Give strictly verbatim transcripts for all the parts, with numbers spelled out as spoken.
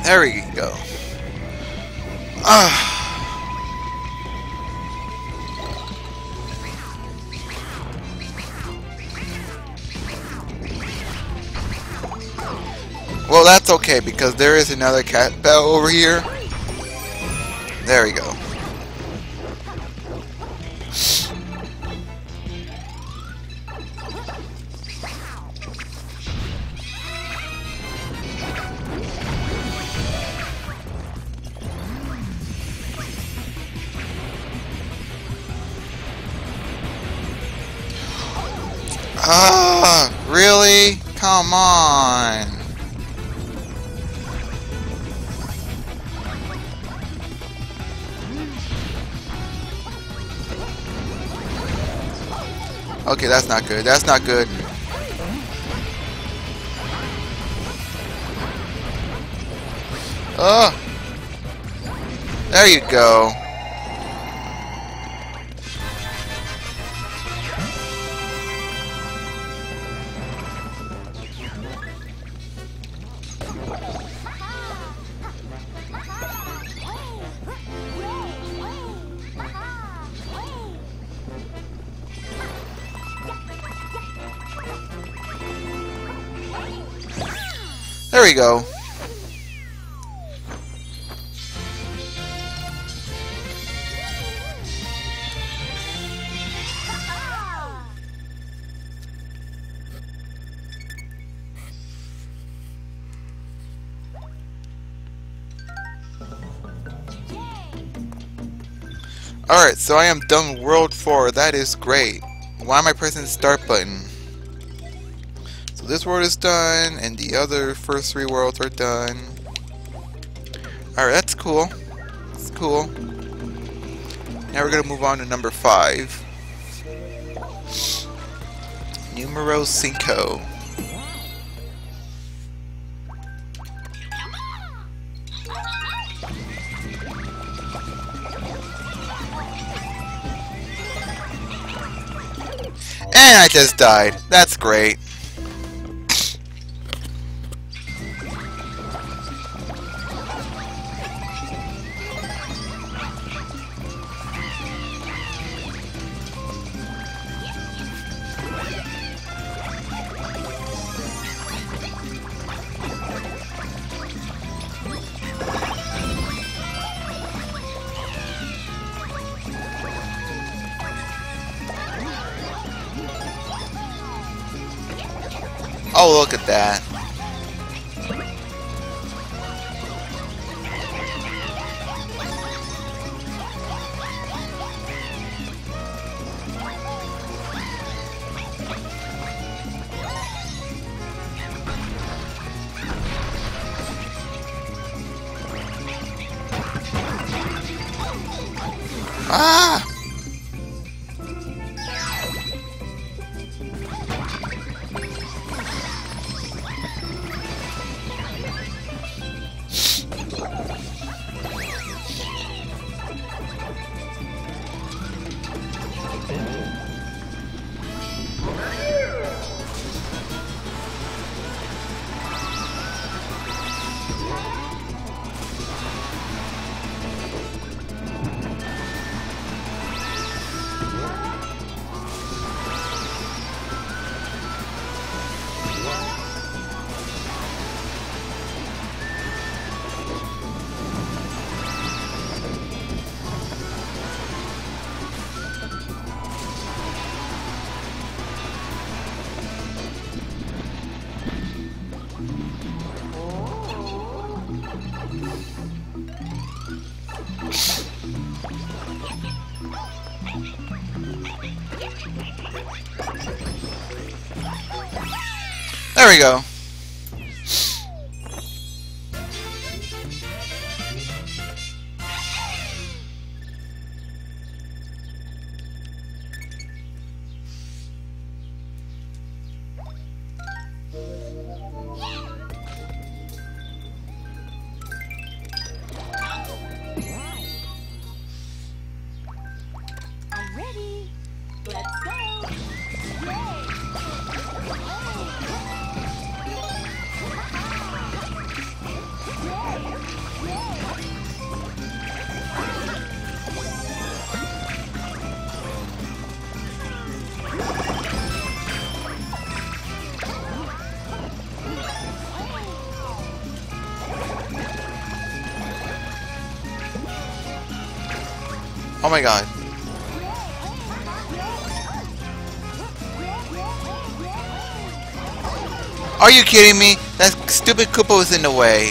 There we go. Ah. Well, that's okay because there is another cat bell over here. There we go. Ah, really? Come on. Okay, that's not good. That's not good. Oh, there you go. There we go. Alright, so I am done with World four. That is great. Why am I pressing the start button? So this world is done, and the other first three worlds are done. Alright, that's cool. That's cool. Now we're going to move on to number five. Numero cinco. And I just died. That's great. Oh, look at that. Ah! There we go. I'm ready. Let's go. Yay. Yay. Oh my god. Are you kidding me? That stupid Koopa was in the way.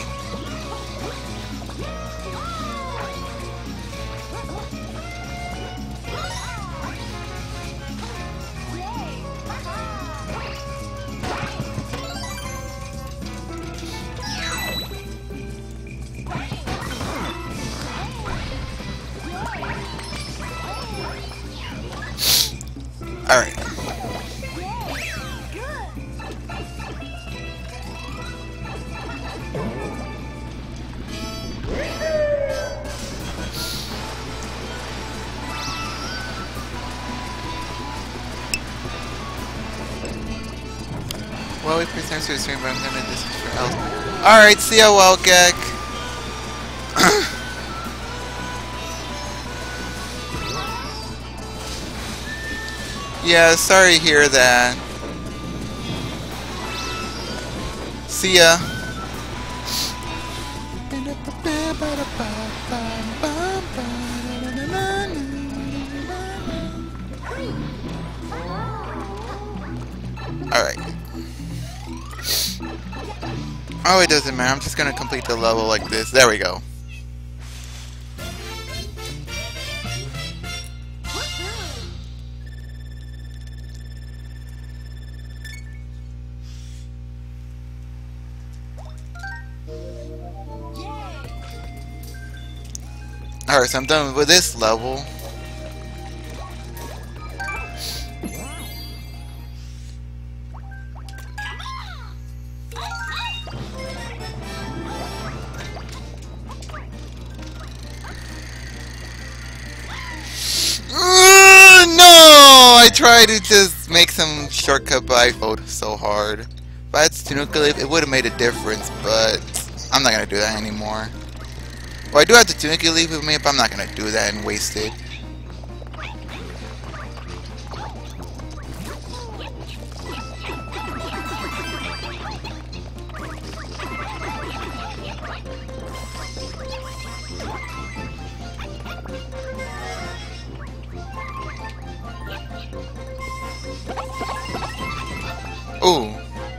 Alright. Well, we present to the stream, but I'm gonna do this for else. Alright, see ya, Welgek. Yeah, sorry to hear that. See ya. Alright. Oh, it doesn't matter. I'm just gonna complete the level like this. There we go. Alright, so I'm done with this level. Uh, no! I tried to just make some shortcut, but I failed so hard. If I had Tanuki Leaf, it would have made a difference, but I'm not gonna do that anymore. Well, I do have the Tanuki Leaf with me, but I'm not gonna do that and waste it. Ooh.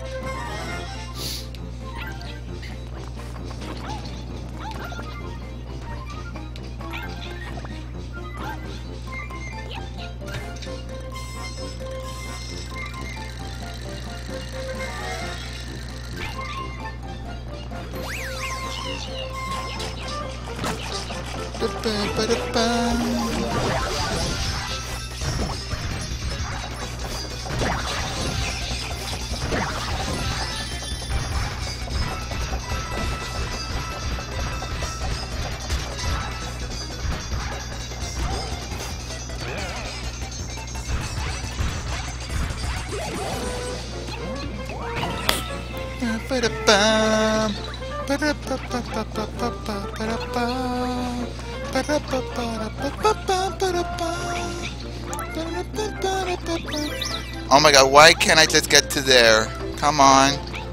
Oh my god, why can't I just get to there? Come on.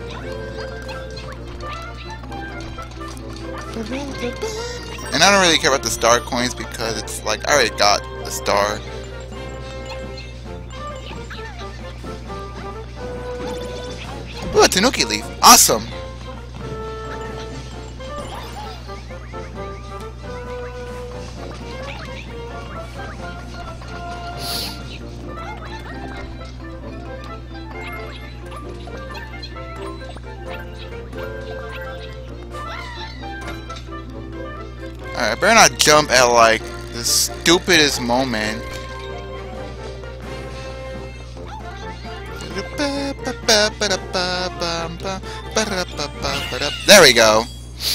And I don't really care about the star coins because it's like, I already got the star. Ooh, a Tanuki Leaf. Awesome! Alright, I better not jump at like the stupidest moment. There we go.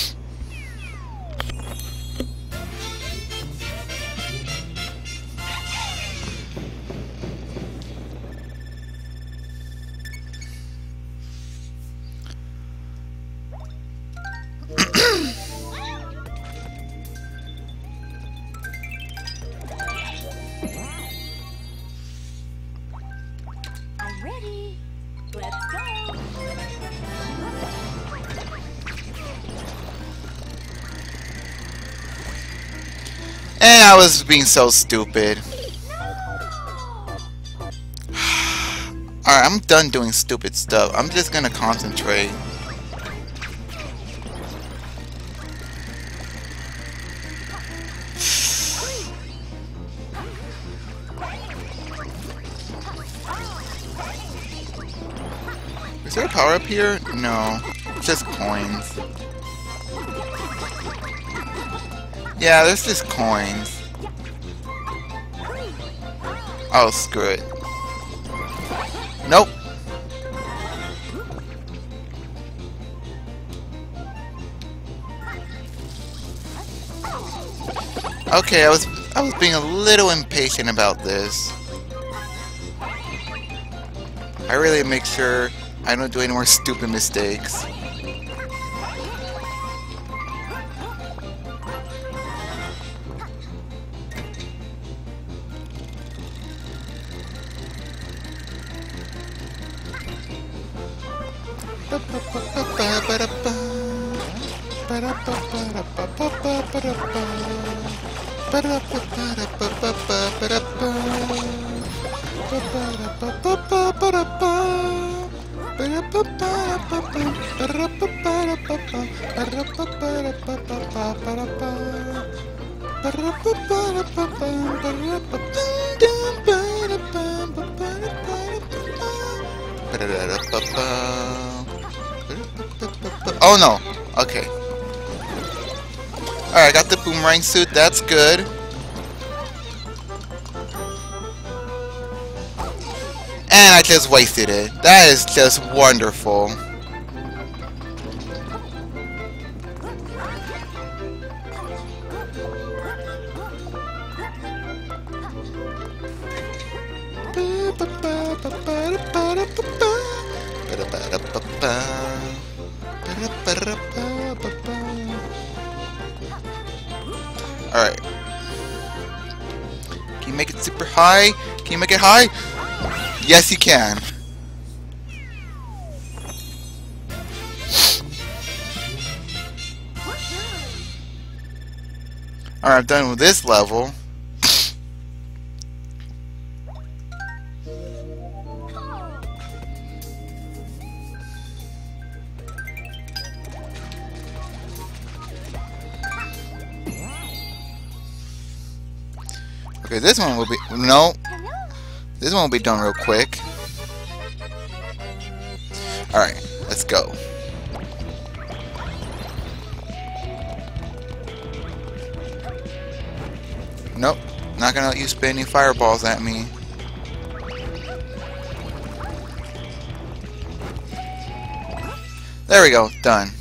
I'm ready. Let's go. And I was being so stupid. Alright, I'm done doing stupid stuff. I'm just gonna concentrate. Is there a power up here? No. It's just coins. Yeah, there's just coins. Oh, screw it. Nope. Okay, I was I was being a little impatient about this. I really make sure I don't do any more stupid mistakes. Oh no! Okay. Alright, I got the boomerang suit, that's good. And I just wasted it. That is just wonderful. Alright. Can you make it super high? Can you make it high? Yes, you can. Alright, I'm done with this level. Okay, this one will be... No. This one will be done real quick. Alright, let's go. Nope. Not gonna let you spit any fireballs at me. There we go. Done.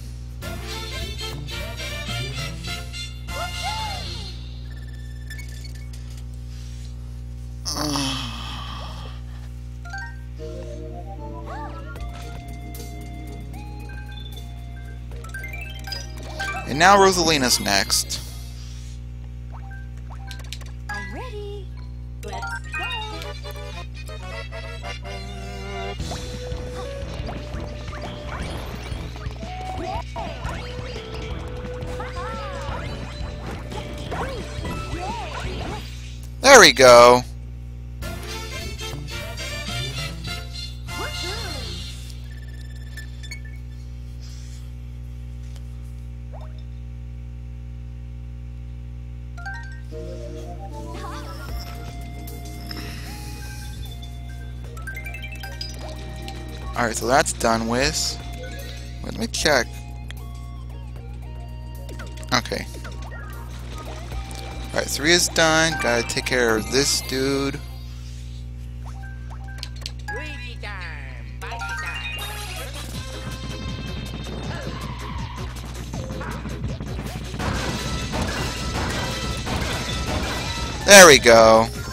And now Rosalina's next. I'm ready. Let's go. There we go. Alright, so that's done with. Let me check. Okay. Alright, three is done. Gotta take care of this dude. There we go.